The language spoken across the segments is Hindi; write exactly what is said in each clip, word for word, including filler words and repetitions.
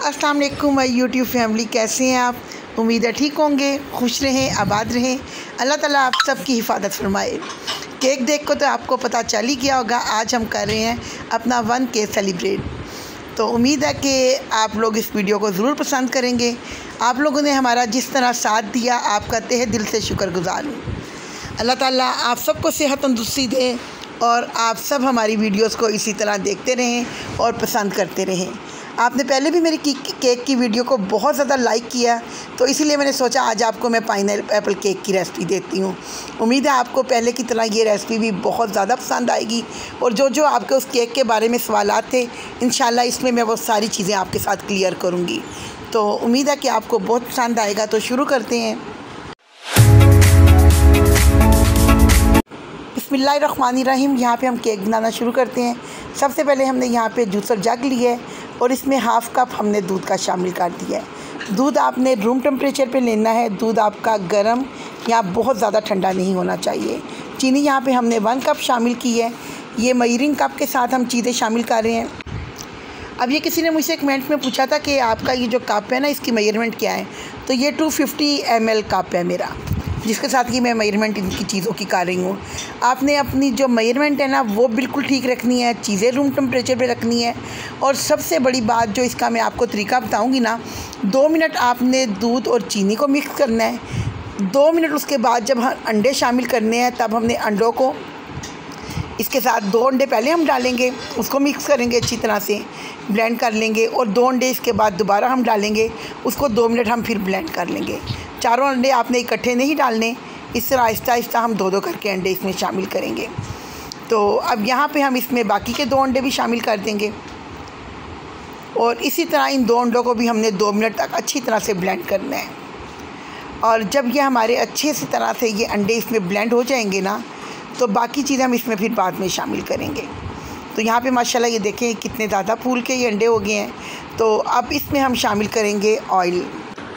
अस्सलाम वालेकुम माय यूट्यूब फैमिली, कैसे हैं आप? उम्मीद है ठीक होंगे, खुश रहें, आबाद रहें। अल्लाह ताला आप सबकी हिफाजत फरमाए। केक देख को तो आपको पता चल ही गया होगा, आज हम कर रहे हैं अपना वन के सेलिब्रेट। तो उम्मीद है कि आप लोग इस वीडियो को ज़रूर पसंद करेंगे। आप लोगों ने हमारा जिस तरह साथ दिया, आपका तहे दिल से शुक्रगुज़ार हूँ। अल्लाह ताला आप सबको सेहत तंदुरुस्ती दे और आप सब हमारी वीडियोस को इसी तरह देखते रहें और पसंद करते रहें। आपने पहले भी मेरी केक की वीडियो को बहुत ज़्यादा लाइक किया, तो इसीलिए मैंने सोचा आज आपको मैं पाइनएप्पल केक की रेसिपी देती हूँ। उम्मीद है आपको पहले की तरह ये रेसिपी भी बहुत ज़्यादा पसंद आएगी और जो जो आपके उस केक के बारे में सवालात थे, इंशाल्लाह इसमें मैं वो सारी चीज़ें आपके साथ क्लियर करूँगी। तो उम्मीद है कि आपको बहुत पसंद आएगा। तो शुरू करते हैं। बिस्मिल्लाहिर्रहमानिर्रहीम। यहाँ पे हम केक बनाना शुरू करते हैं। सबसे पहले हमने यहाँ पे जूसर जग लिया है और इसमें हाफ़ कप हमने दूध का शामिल कर दिया है। दूध आपने रूम टेम्परेचर पे लेना है। दूध आपका गर्म या बहुत ज़्यादा ठंडा नहीं होना चाहिए। चीनी यहाँ पे हमने वन कप शामिल की है। ये मेजरिंग कप के साथ हम चीज़ें शामिल कर रहे हैं। अब ये किसी ने मुझसे कमेंट में पूछा था कि आपका ये जो कप है ना, इसकी मेजरमेंट क्या है? तो ये two fifty M L cup है मेरा, जिसके साथ कि मैं मेजरमेंट इनकी चीज़ों की कर रही हूँ। आपने अपनी जो मेजरमेंट है ना, वो बिल्कुल ठीक रखनी है। चीज़ें रूम टेम्परेचर पे रखनी है। और सबसे बड़ी बात जो इसका मैं आपको तरीका बताऊँगी ना, दो मिनट आपने दूध और चीनी को मिक्स करना है। दो मिनट उसके बाद जब हम अंडे शामिल करने हैं, तब हमने अंडों को इसके साथ दो अंडे पहले हम डालेंगे, उसको मिक्स करेंगे, अच्छी तरह से ब्लेंड कर लेंगे। और दो अंडे इसके बाद दोबारा हम डालेंगे, उसको दो मिनट हम फिर ब्लेंड कर लेंगे। चारों अंडे आपने इकट्ठे नहीं डालने, इस तरह आहिस्ता आहिस्ता हम दो दो करके अंडे इसमें शामिल करेंगे। तो अब यहाँ पे हम इसमें बाकी के दो अंडे भी शामिल कर देंगे और इसी तरह इन दो अंडों को भी हमने दो मिनट तक अच्छी तरह से ब्लेंड करना है। और जब ये हमारे अच्छे से तरह से ये अंडे इसमें ब्लेंड हो जाएंगे ना, तो बाकी चीज़ें हम इसमें फिर बाद में शामिल करेंगे। तो यहाँ पे माशाल्लाह ये देखें कितने ज़्यादा फूल के ये अंडे हो गए हैं। तो अब इसमें हम शामिल करेंगे ऑयल।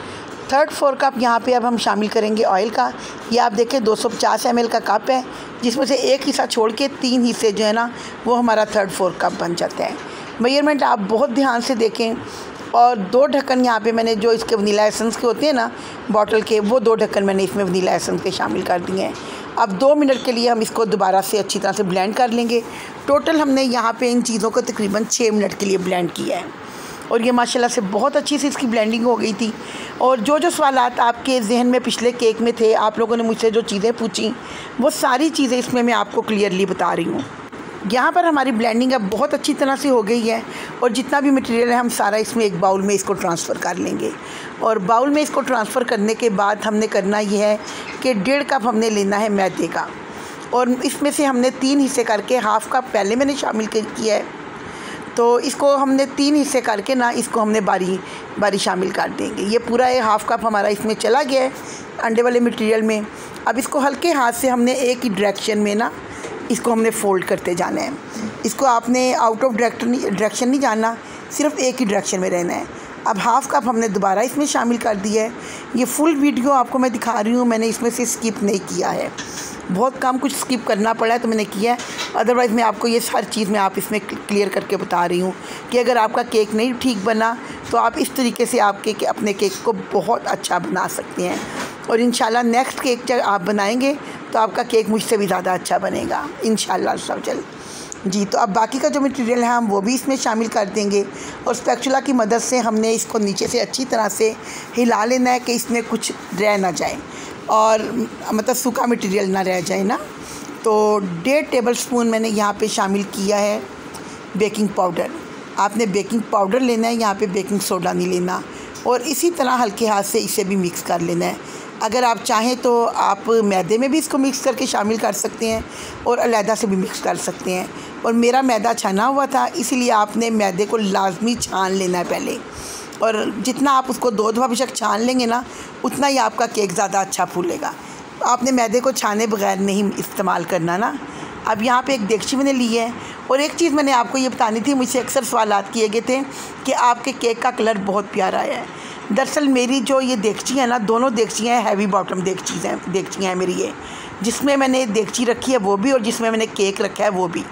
थर्ड फोर कप यहाँ पे अब हम शामिल करेंगे ऑयल का। ये आप देखें दो सौ पचास एम एल का कप है, जिसमें से एक हिस्सा छोड़ के तीन हिस्से जो है ना, वो हमारा थर्ड फोर कप बन जाता है। मेजरमेंट आप बहुत ध्यान से देखें। और दो ढक्कन यहाँ पे मैंने जो इसके वनीला एसेंस के होते हैं ना बॉटल के, वो दो ढक्कन मैंने इसमें वनीला एसेंस के शामिल कर दिए हैं। अब दो मिनट के लिए हम इसको दोबारा से अच्छी तरह से ब्लेंड कर लेंगे। टोटल हमने यहाँ पे इन चीज़ों को तकरीबन छः मिनट के लिए ब्लेंड किया है और ये माशाल्लाह से बहुत अच्छी सी इसकी ब्लेंडिंग हो गई थी। और जो जो सवालात आपके जहन में पिछले केक में थे, आप लोगों ने मुझसे जो चीज़ें पूछी, वो सारी चीज़ें इसमें मैं आपको क्लियरली बता रही हूँ। यहाँ पर हमारी ब्लेंडिंग अब बहुत अच्छी तरह से हो गई है और जितना भी मटेरियल है हम सारा इसमें एक बाउल में इसको ट्रांसफ़र कर लेंगे। और बाउल में इसको ट्रांसफ़र करने के बाद हमने करना ये है कि डेढ़ कप हमने लेना है मैदे का और इसमें से हमने तीन हिस्से करके हाफ़ कप पहले मैंने शामिल किया है। तो इसको हमने तीन हिस्से करके ना, इसको हमने बारी बारी शामिल कर देंगे। ये पूरा एक हाफ़ कप हमारा इसमें चला गया है अंडे वाले मटेरियल में। अब इसको हल्के हाथ से हमने एक ही डायरेक्शन में ना इसको हमने फ़ोल्ड करते जाना है। इसको आपने आउट ऑफ डायरेक्शन नहीं जाना, सिर्फ एक ही डायरेक्शन में रहना है। अब हाफ़ कप हमने दोबारा इसमें शामिल कर दिया है। ये फुल वीडियो आपको मैं दिखा रही हूँ, मैंने इसमें से स्किप नहीं किया है। बहुत कम कुछ स्किप करना पड़ा है तो मैंने किया है, अदरवाइज़ मैं आपको ये हर चीज़ मैं आप इसमें क्लियर करके बता रही हूँ कि अगर आपका केक नहीं ठीक बना तो आप इस तरीके से आपके अपने केक को बहुत अच्छा बना सकते हैं। और इंशाल्लाह नेक्स्ट केक जब आप बनाएंगे तो आपका केक मुझसे भी ज़्यादा अच्छा बनेगा इंशाल्लाह सब जल्द जी। तो अब बाकी का जो मटेरियल है हम वो भी इसमें शामिल कर देंगे और स्पैचुला की मदद से हमने इसको नीचे से अच्छी तरह से हिला लेना है कि इसमें कुछ रह ना जाए और मतलब सूखा मटेरियल ना रह जाए ना। तो डेढ़ टेबल स्पून मैंने यहाँ पे शामिल किया है बेकिंग पाउडर। आपने बेकिंग पाउडर लेना है, यहाँ पे बेकिंग सोडा नहीं लेना। और इसी तरह हल्के हाथ से इसे भी मिक्स कर लेना है। अगर आप चाहें तो आप मैदे में भी इसको मिक्स करके शामिल कर सकते हैं और अलहदा से भी मिक्स कर सकते हैं। और मेरा मैदा छना हुआ था, इसीलिए आपने मैदे को लाजमी छान लेना है पहले। और जितना आप उसको दो दफ़ा बेशक छान लेंगे ना, उतना ही आपका केक ज़्यादा अच्छा फूलेगा। आपने मैदे को छाने बगैर नहीं इस्तेमाल करना ना। अब यहाँ पे एक देगची मैंने ली है। और एक चीज़ मैंने आपको ये बतानी थी, मुझसे अक्सर सवालात किए गए थे कि आपके केक का कलर बहुत प्यारा है। दरअसल मेरी जो ये देगची है ना, दोनों देगचियाँ हैवी बॉटम देगची हैं देगचियाँ हैं मेरी ये, जिसमें मैंने देगची रखी है वो भी और जिसमें मैंने केक रखा है वो भी।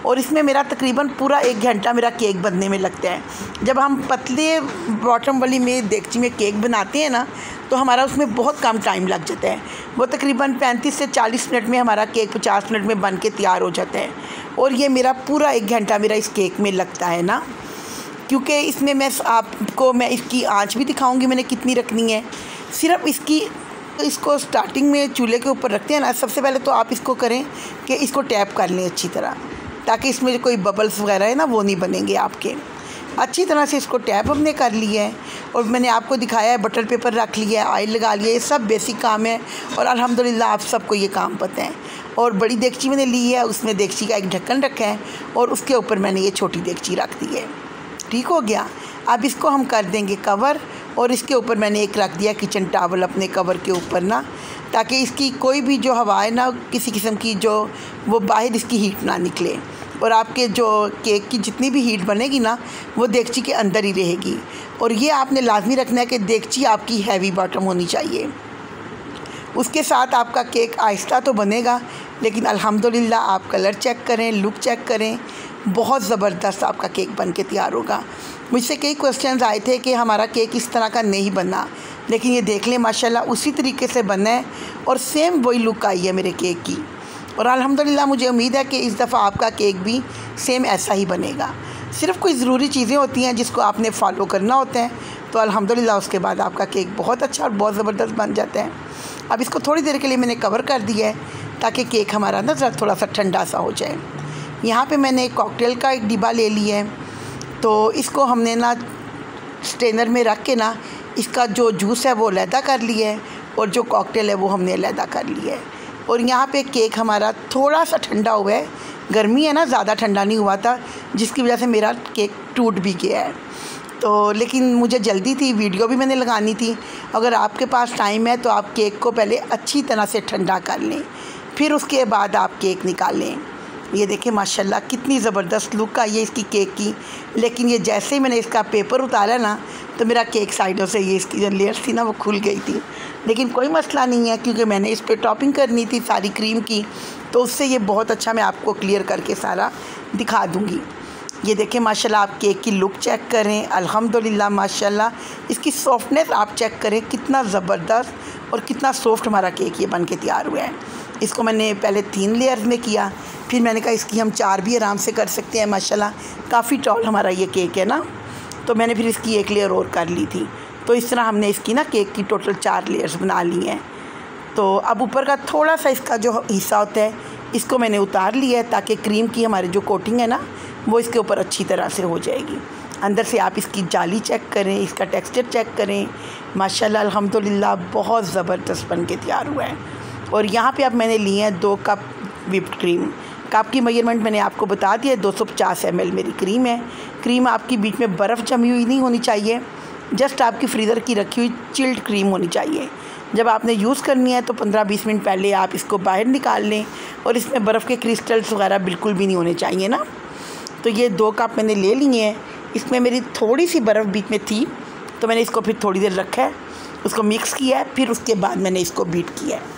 और इसमें मेरा तकरीबन पूरा एक घंटा मेरा केक बनने में लगता है। जब हम पतले बॉटम वाली में देगची में केक बनाते हैं ना, तो हमारा उसमें बहुत कम टाइम लग जाता है। वो तकरीबन पैंतीस से चालीस मिनट में हमारा केक पचास मिनट में बन के तैयार हो जाता है। और ये मेरा पूरा एक घंटा मेरा इस केक में लगता है ना, क्योंकि इसमें मैं आपको मैं इसकी आंच भी दिखाऊंगी मैंने कितनी रखनी है। सिर्फ इसकी इसको स्टार्टिंग में चूल्हे के ऊपर रखते हैं ना, सबसे पहले तो आप इसको करें कि इसको टैप कर लें अच्छी तरह, ताकि इसमें जो कोई बबल्स वगैरह है ना वो नहीं बनेंगे आपके। अच्छी तरह से इसको टैप हमने कर लिया है और मैंने आपको दिखाया है, बटर पेपर रख लिया है, ऑयल लगा लिया है। ये सब बेसिक काम है और अल्हम्दुलिल्लाह आप सबको ये काम पता है। और बड़ी देगची मैंने ली है, उसमें देगची का एक ढक्कन रखा है और उसके ऊपर मैंने ये छोटी देगची रख दी है। ठीक हो गया। अब इसको हम कर देंगे कवर और इसके ऊपर मैंने एक रख दिया किचन टावल अपने कवर के ऊपर ना, ताकि इसकी कोई भी जो हवा है ना, किसी किस्म की जो वो बाहर इसकी हीट ना निकले और आपके जो केक की जितनी भी हीट बनेगी ना वो देगची के अंदर ही रहेगी। और ये आपने लाजमी रखना है कि देगची आपकी हैवी बॉटम होनी चाहिए। उसके साथ आपका केक आहिस्ता तो बनेगा, लेकिन अल्हम्दुलिल्लाह आप कलर चेक करें, लुक चेक करें, बहुत ज़बरदस्त आपका केक बन के तैयार होगा। मुझसे कई क्वेश्चंस आए थे कि हमारा केक इस तरह का नहीं बना, लेकिन ये देख लें माशाल्लाह उसी तरीके से बना है और सेम वही लुक आई है मेरे केक की। और अल्हम्दुलिल्लाह मुझे उम्मीद है कि इस दफ़ा आपका केक भी सेम ऐसा ही बनेगा। सिर्फ कुछ ज़रूरी चीज़ें होती हैं जिसको आपने फॉलो करना होता है, तो अल्हम्दुलिल्लाह उसके बाद आपका केक बहुत अच्छा और बहुत ज़बरदस्त बन जाता है। अब इसको थोड़ी देर के लिए मैंने कवर कर दिया है ताकि केक हमारा ना ज़रा थोड़ा सा ठंडा सा हो जाए। यहाँ पे मैंने एक कॉकटेल का एक डिब्बा ले लिया है, तो इसको हमने ना स्ट्रेनर में रख के ना इसका जो जूस है वो अलहदा कर लिया है और जो कॉकटेल है वो हमने अलहदा कर लिया है। और यहाँ पे केक हमारा थोड़ा सा ठंडा हुआ है, गर्मी है ना, ज़्यादा ठंडा नहीं हुआ था, जिसकी वजह से मेरा केक टूट भी गया है। तो लेकिन मुझे जल्दी थी, वीडियो भी मैंने लगानी थी। अगर आपके पास टाइम है तो आप केक को पहले अच्छी तरह से ठंडा कर लें, फिर उसके बाद आप केक निकालें। ये देखें माशाल्लाह कितनी ज़बरदस्त लुक आई है इसकी केक की। लेकिन ये जैसे ही मैंने इसका पेपर उतारा ना, तो मेरा केक साइडों से ये इसकी जो लेयर्स थी ना वो खुल गई थी। लेकिन कोई मसला नहीं है, क्योंकि मैंने इस पर टॉपिंग करनी थी सारी क्रीम की, तो उससे ये बहुत अच्छा मैं आपको क्लियर करके सारा दिखा दूँगी। ये देखें माशाल्लाह आप केक की लुक चेक करें, अल्हम्दुलिल्लाह माशाल्लाह इसकी सॉफ्टनेस आप चेक करें, कितना ज़बरदस्त और कितना सॉफ्ट हमारा केक ये बन के तैयार हुआ है। इसको मैंने पहले तीन लेयर्स में किया, फिर मैंने कहा इसकी हम चार भी आराम से कर सकते हैं। माशाल्लाह काफ़ी टॉल हमारा ये केक है ना, तो मैंने फिर इसकी एक लेयर और कर ली थी। तो इस तरह हमने इसकी ना केक की टोटल चार लेयर्स बना ली हैं। तो अब ऊपर का थोड़ा सा इसका जो हिस्सा होता है इसको मैंने उतार लिया है, ताकि क्रीम की हमारी जो कोटिंग है ना वो इसके ऊपर अच्छी तरह से हो जाएगी। अंदर से आप इसकी जाली चेक करें, इसका टेक्सचर चेक करें, माशाल्लाह अल्हम्दुलिल्लाह बहुत ज़बरदस्त बन के तैयार हुआ है। और यहाँ पे अब मैंने लिए हैं दो कप व्हिप्ड क्रीम। कप की मेजरमेंट मैंने आपको बता दिया, दो सौ पचास एम एल मेरी क्रीम है। क्रीम आपकी बीच में बर्फ़ जमी हुई नहीं होनी चाहिए, जस्ट आपकी फ्रीज़र की रखी हुई चिल्ड क्रीम होनी चाहिए। जब आपने यूज़ करनी है तो पंद्रह बीस मिनट पहले आप इसको बाहर निकाल लें, और इसमें बर्फ़ के क्रिस्टल्स वगैरह बिल्कुल भी नहीं होने चाहिए ना। तो ये दो कप मैंने ले लिए हैं, इसमें मेरी थोड़ी सी बर्फ़ बीच में थी, तो मैंने इसको फिर थोड़ी देर रखा है, उसको मिक्स किया है, फिर उसके बाद मैंने इसको बीट किया है।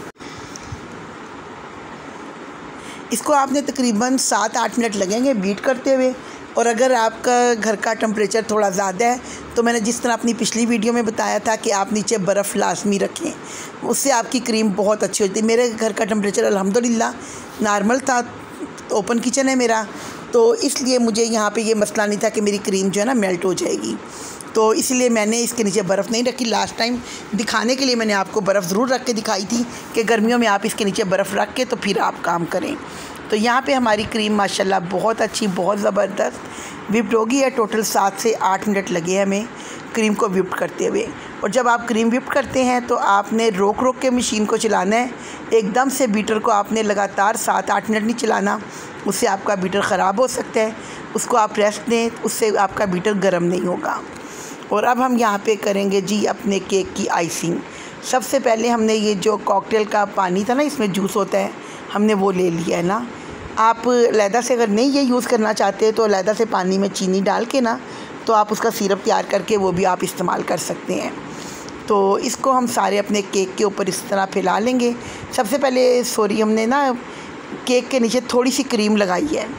इसको आपने तकरीबन सात आठ मिनट लगेंगे बीट करते हुए। और अगर आपका घर का टेम्परेचर थोड़ा ज़्यादा है तो मैंने जिस तरह अपनी पिछली वीडियो में बताया था कि आप नीचे बर्फ़ लाजमी रखें, उससे आपकी क्रीम बहुत अच्छी होती है। मेरे घर का टेम्परेचर अल्हम्दुलिल्लाह नॉर्मल था, ओपन किचन है मेरा, तो इसलिए मुझे यहाँ पे ये मसला नहीं था कि मेरी क्रीम जो है ना मेल्ट हो जाएगी। तो इसलिए मैंने इसके नीचे बर्फ़ नहीं रखी। लास्ट टाइम दिखाने के लिए मैंने आपको बर्फ़ ज़रूर रख के दिखाई थी कि गर्मियों में आप इसके नीचे बर्फ़ रख के तो फिर आप काम करें। तो यहाँ पे हमारी क्रीम माशाल्लाह बहुत अच्छी, बहुत ज़बरदस्त व्हिप्ड होगी है। टोटल सात से आठ मिनट लगे हमें क्रीम को व्हिप्ड करते हुए। और जब आप क्रीम व्हिप्ड करते हैं तो आपने रोक रोक के मशीन को चलाना है, एकदम से बीटर को आपने लगातार सात आठ मिनट नहीं चलाना, उससे आपका बीटर ख़राब हो सकता है। उसको आप रेस्ट दें, उससे आपका बीटर गर्म नहीं होगा। और अब हम यहाँ पे करेंगे जी अपने केक की आइसिंग। सबसे पहले हमने ये जो कॉकटेल का पानी था ना, इसमें जूस होता है, हमने वो ले लिया है ना। आप अलहदा से अगर नहीं ये यूज़ करना चाहते तो अलहदा से पानी में चीनी डाल के ना, तो आप उसका सिरप तैयार करके वो भी आप इस्तेमाल कर सकते हैं। तो इसको हम सारे अपने केक के ऊपर इस तरह फैला लेंगे। सबसे पहले सॉरी हमने ना केक के नीचे थोड़ी सी क्रीम लगाई है,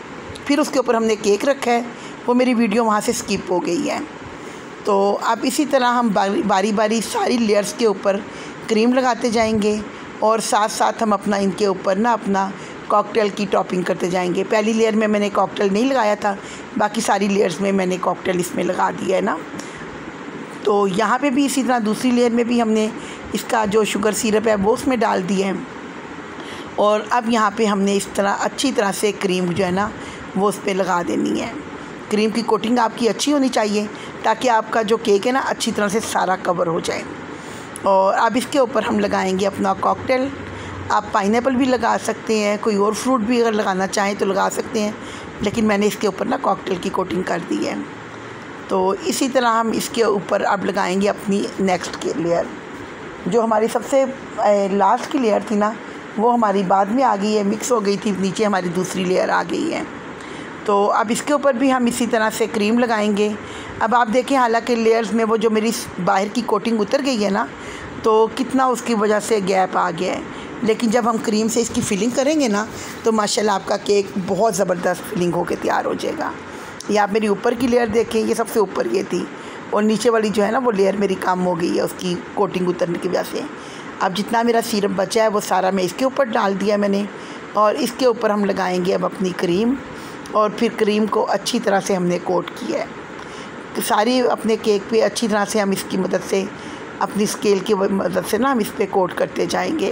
फिर उसके ऊपर हमने केक रखा है, वो मेरी वीडियो वहाँ से स्किप हो गई है। तो अब इसी तरह हम बारी बारी बारी सारी लेयर्स के ऊपर क्रीम लगाते जाएंगे और साथ साथ हम अपना इनके ऊपर ना अपना कॉकटेल की टॉपिंग करते जाएंगे। पहली लेयर में मैंने कॉकटेल नहीं लगाया था, बाकी सारी लेयर्स में मैंने कॉकटेल इसमें लगा दिया है ना। तो यहाँ पे भी इसी तरह दूसरी लेयर में भी हमने इसका जो शुगर सिरप है वो उसमें डाल दिया है और अब यहाँ पे हमने इस तरह अच्छी तरह से क्रीम जो है ना वो उस पर लगा देनी है। क्रीम की कोटिंग आपकी अच्छी होनी चाहिए ताकि आपका जो केक है ना अच्छी तरह से सारा कवर हो जाए। और अब इसके ऊपर हम लगाएंगे अपना कॉकटेल। आप पाइनएप्पल भी लगा सकते हैं, कोई और फ्रूट भी अगर लगाना चाहें तो लगा सकते हैं, लेकिन मैंने इसके ऊपर ना कॉकटेल की कोटिंग कर दी है। तो इसी तरह हम इसके ऊपर अब लगाएंगे अपनी नेक्स्ट की लेयर। जो हमारी सबसे लास्ट की लेयर थी ना वो हमारी बाद में आ गई है, मिक्स हो गई थी, नीचे हमारी दूसरी लेयर आ गई है। तो अब इसके ऊपर भी हम इसी तरह से क्रीम लगाएंगे। अब आप देखें, हालांकि लेयर्स में वो जो मेरी बाहर की कोटिंग उतर गई है ना तो कितना उसकी वजह से गैप आ गया है, लेकिन जब हम क्रीम से इसकी फिलिंग करेंगे ना तो माशाल्लाह आपका केक बहुत ज़बरदस्त फिलिंग होकर तैयार हो जाएगा। ये आप मेरी ऊपर की लेयर देखें, ये सबसे ऊपर ये थी और नीचे वाली जो है ना वो लेयर मेरी कम हो गई है उसकी कोटिंग उतरने की वजह से। अब जितना मेरा सिरप बचा है वो सारा मैं इसके ऊपर डाल दिया मैंने और इसके ऊपर हम लगाएंगे अब अपनी क्रीम और फिर क्रीम को अच्छी तरह से हमने कोट किया है। सारी अपने केक पे अच्छी तरह से हम इसकी मदद से अपनी स्केल की मदद से ना हम इस पर कोट करते जाएंगे।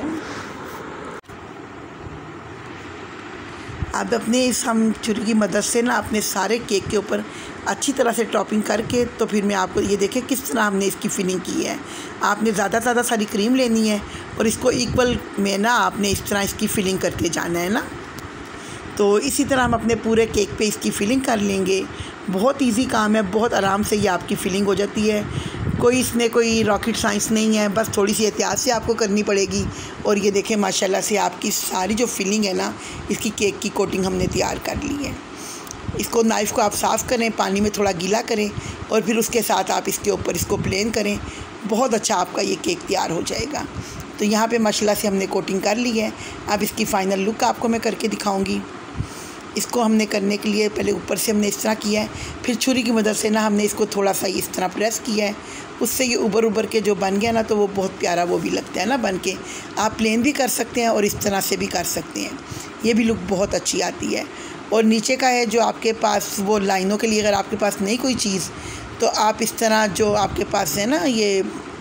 अब अपने इस हम छुरी की मदद से ना अपने सारे केक के ऊपर अच्छी तरह से टॉपिंग करके तो फिर मैं आपको ये देखें किस तरह हमने इसकी फिलिंग की है। आपने ज़्यादा ज़्यादा सारी क्रीम लेनी है और इसको इक्वल में ना आपने इस तरह इसकी फिलिंग करते जाना है ना। तो इसी तरह हम अपने पूरे केक पे इसकी फिलिंग कर लेंगे। बहुत इजी काम है, बहुत आराम से ये आपकी फिलिंग हो जाती है। कोई इसमें कोई रॉकेट साइंस नहीं है, बस थोड़ी सी एहतियात से आपको करनी पड़ेगी। और ये देखें माशाल्लाह से आपकी सारी जो फिलिंग है ना इसकी केक की कोटिंग हमने तैयार कर ली है। इसको नाइफ़ को आप साफ़ करें, पानी में थोड़ा गीला करें और फिर उसके साथ आप इसके ऊपर इसको प्लेन करें, बहुत अच्छा आपका ये केक तैयार हो जाएगा। तो यहाँ पे माशाल्लाह से हमने कोटिंग कर ली है। अब इसकी फ़ाइनल लुक आपको मैं करके दिखाऊँगी। इसको हमने करने के लिए पहले ऊपर से हमने इस तरह किया है, फिर छुरी की मदद से ना हमने इसको थोड़ा सा इस तरह प्रेस किया है, उससे ये उबर उबर के जो बन गया ना तो वो बहुत प्यारा वो भी लगता है ना बन के। आप प्लेन भी कर सकते हैं और इस तरह से भी कर सकते हैं, ये भी लुक बहुत अच्छी आती है। और नीचे का है जो आपके पास वो लाइनों के लिए अगर आपके पास नहीं कोई चीज़ तो आप इस तरह जो आपके पास है ना ये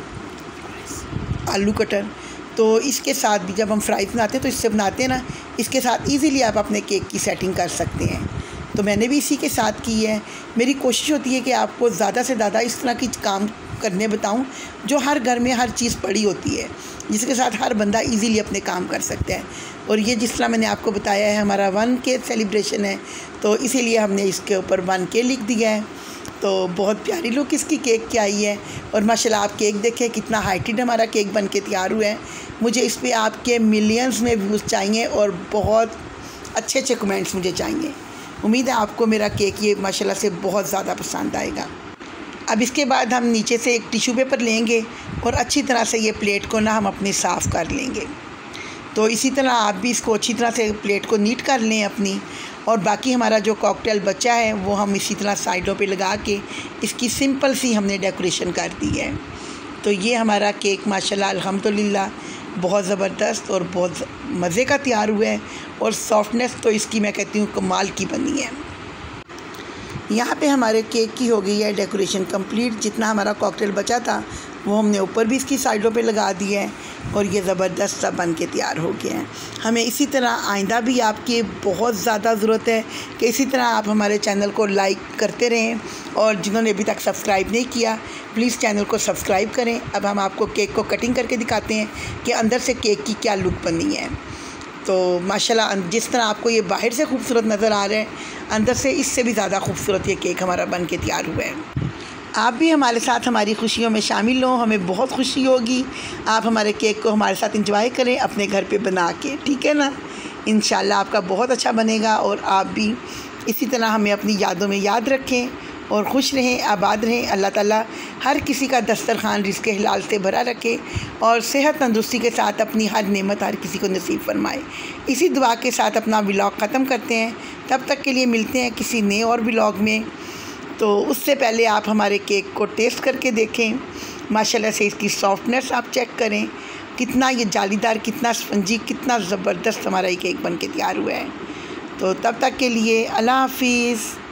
आलू कटर, तो इसके साथ भी जब हम फ्राइज़ बनाते हैं तो इससे बनाते हैं ना, इसके साथ इजीली आप अपने केक की सेटिंग कर सकते हैं। तो मैंने भी इसी के साथ की है। मेरी कोशिश होती है कि आपको ज़्यादा से ज़्यादा इस तरह की काम करने बताऊं जो हर घर में हर चीज़ पड़ी होती है, जिसके साथ हर बंदा इजीली अपने काम कर सकता है। और ये जिस तरह मैंने आपको बताया है हमारा वन के सेलिब्रेशन है तो इसीलिए हमने इसके ऊपर वन के लिख दिया है। तो बहुत प्यारी लुक इसकी केक की आई है। और माशाल्लाह आप केक देखें कितना हाइटेड हमारा केक बन के तैयार हुआ है। मुझे इस पर आपके मिलियंस में व्यूज़ चाहिए और बहुत अच्छे अच्छे कमेंट्स मुझे चाहिए। उम्मीद है आपको मेरा केक ये माशाल्लाह से बहुत ज़्यादा पसंद आएगा। अब इसके बाद हम नीचे से एक टिश्यू पेपर लेंगे और अच्छी तरह से ये प्लेट को ना हम अपनी साफ़ कर लेंगे। तो इसी तरह आप भी इसको अच्छी तरह से प्लेट को नीट कर लें अपनी। और बाकी हमारा जो कॉकटेल बचा है वो हम इसी तरह साइडों पे लगा के इसकी सिंपल सी हमने डेकोरेशन कर दी है। तो ये हमारा केक माशाल्लाह अल्हम्दुलिल्लाह बहुत ज़बरदस्त और बहुत मज़े का तैयार हुआ है। और सॉफ्टनेस तो इसकी मैं कहती हूँ कमाल की बनी है। यहाँ पे हमारे केक की हो गई है डेकोरेशन कंप्लीट। जितना हमारा कॉकटेल बचा था वो हमने ऊपर भी इसकी साइडों पे लगा दिया है और ये ज़बरदस्त सा बन के तैयार हो गया है। हमें इसी तरह आइंदा भी आपकी बहुत ज़्यादा ज़रूरत है कि इसी तरह आप हमारे चैनल को लाइक करते रहें और जिन्होंने अभी तक सब्सक्राइब नहीं किया प्लीज़ चैनल को सब्सक्राइब करें। अब हम आपको केक को कटिंग करके दिखाते हैं कि अंदर से केक की क्या लुक बनी है। तो माशाल्लाह जिस तरह आपको ये बाहर से खूबसूरत नज़र आ रहा है, अंदर से इससे भी ज़्यादा खूबसूरत ये केक हमारा बन के तैयार हुआ है। आप भी हमारे साथ हमारी खुशियों में शामिल हों, हमें बहुत खुशी होगी। आप हमारे केक को हमारे साथ एंजॉय करें अपने घर पे बना के, ठीक है ना। इंशाल्लाह आपका बहुत अच्छा बनेगा और आप भी इसी तरह हमें अपनी यादों में याद रखें और खुश रहें, आबाद रहें। अल्लाह ताला हर किसी का दस्तरखान रिज़्क़ हलाल से भरा रखे और सेहत तंदुरुस्ती के साथ अपनी हर नेमत हर किसी को नसीब फरमाए। इसी दुआ के साथ अपना व्लॉग ख़त्म करते हैं। तब तक के लिए मिलते हैं किसी नए और व्लॉग में। तो उससे पहले आप हमारे केक को टेस्ट करके देखें। माशाल्लाह से इसकी सॉफ्टनेस आप चेक करें, कितना ये जालीदार, कितना स्पंजी, कितना ज़बरदस्त हमारा ये केक बन के तैयार हुआ है। तो तब तक के लिए अल्लाह हाफिज़।